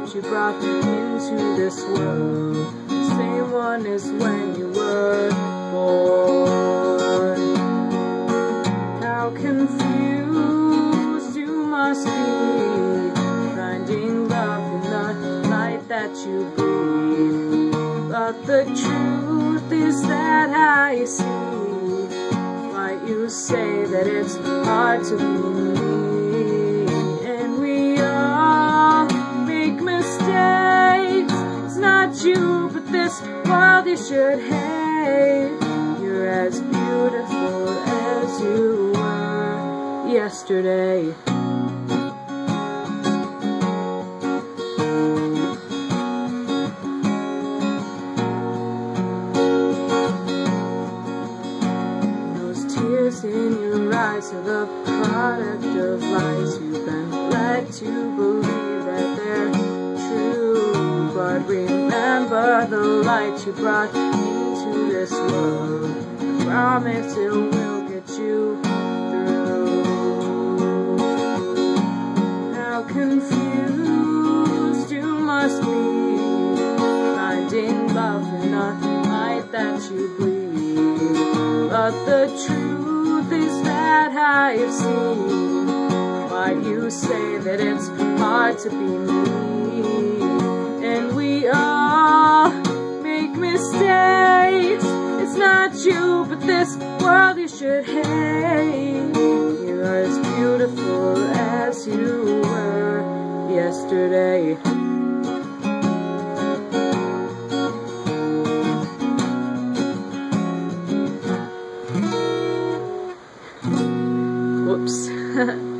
that you brought into this world, the same one as when you were born. How confused you must be, finding love in the light that you breathe. But the truth is that I see why you say that it's hard to be me. And we all make mistakes. It's not you, but this world you should hate. You're as beautiful as you were yesterday. Tears in your eyes are the product of lies. You've been led to believe that they're true, but remember the light you brought into this world. I promise it will get you through. How confused you must be, finding love in a light that you breathe. But the truth is that I have seen why you say that it's hard to be me. And we all make mistakes. It's not you, but this world you should hate. You're as beautiful as you were yesterday. Whoops.